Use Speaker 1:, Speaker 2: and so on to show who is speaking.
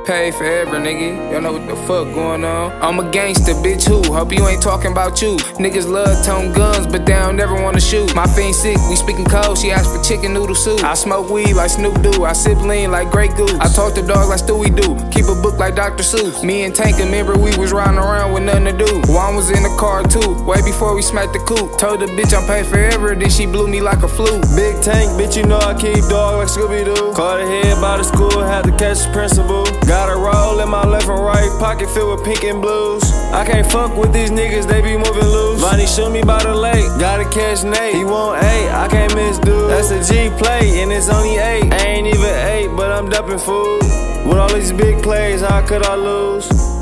Speaker 1: Pay forever, nigga. Y'all know what the fuck going on. I'm a gangster, bitch, who? Hope you ain't talking about you. Niggas love tone guns, but they don't never wanna shoot. My fiend sick, we speaking cold, she asked for chicken noodle soup. I smoke weed like Snoop do, I sip lean like Grey Goose. I talk to dogs like Stewie do, keep a book like Dr. Seuss. Me and Tanka, remember we was riding around with nothing to do. Juan was in the car too, way before we smacked the coupe. Told the bitch I'm paid forever, then she blew me like a flute.
Speaker 2: Big tank, bitch, you know I keep dog like Scooby-Doo. Caught a head by the school, had to catch the principal. Got a roll in my left and right, pocket filled with pink and blues. I can't fuck with these niggas, they be moving loose. Vonni shoot me by the lake, gotta catch Nate. He want 8, I can't miss dude. That's a G play, and it's only 8. I ain't even 8, but I'm dumping food. With all these big plays, how could I lose?